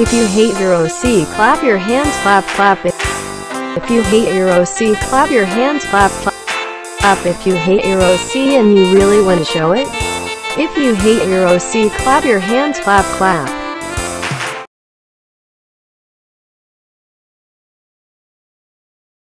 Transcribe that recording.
If you hate your OC, clap your hands, clap, clap. If you hate your OC, clap your hands, clap, clap. If you hate your OC and you really want to show it. If you hate your OC, clap your hands, clap, clap.